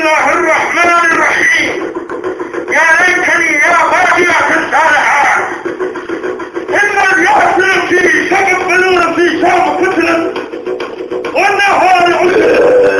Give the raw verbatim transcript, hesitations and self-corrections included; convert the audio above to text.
الله الرحمن الرحيم. يا ليتني يا بادية الصالحات إن الياسر في سبب بلور في شام قتلا والنهار عسر